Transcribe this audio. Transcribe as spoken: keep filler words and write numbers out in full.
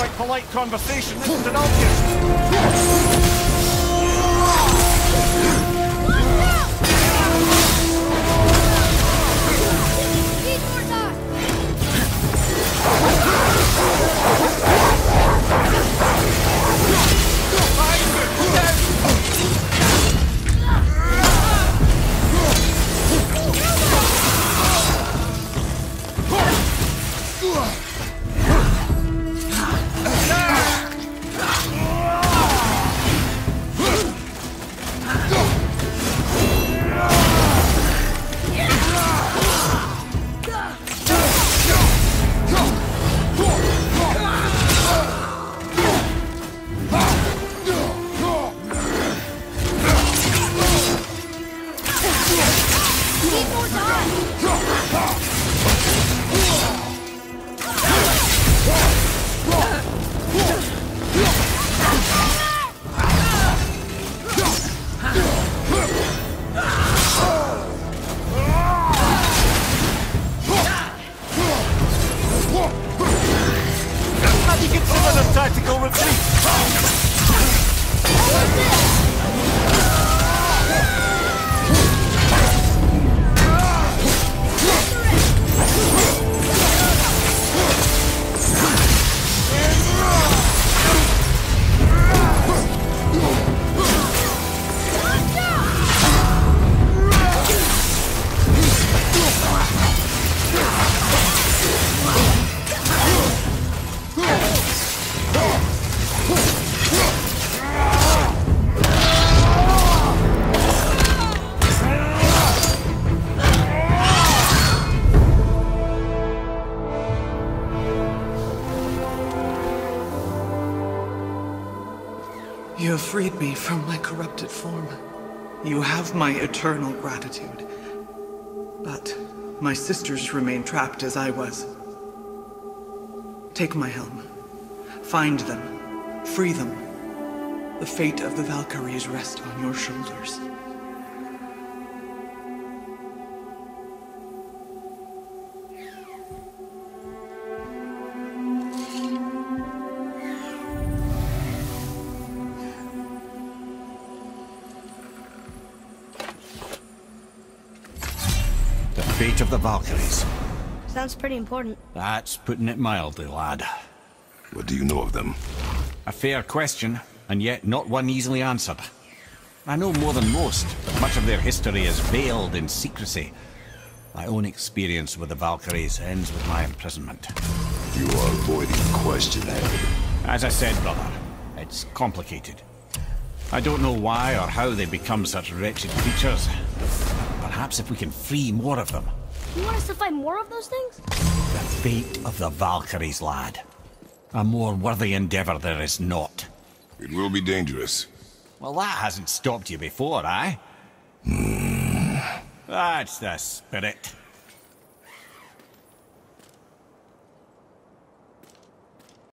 like polite conversation, isn't it obvious? Tactical retreat! You have freed me from my corrupted form. You have my eternal gratitude. But my sisters remain trapped as I was. Take my helm. Find them. Free them. The fate of the Valkyries rests on your shoulders. The fate of the Valkyries. Sounds pretty important. That's putting it mildly, lad. What do you know of them? A fair question, and yet not one easily answered. I know more than most, but much of their history is veiled in secrecy. My own experience with the Valkyries ends with my imprisonment. You are avoiding the question, Harry. As I said, brother, it's complicated. I don't know why or how they become such wretched creatures. Perhaps if we can free more of them. You want us to fight more of those things? The fate of the Valkyries, lad. A more worthy endeavor there is not. It will be dangerous. Well, that hasn't stopped you before, eh? That's the spirit.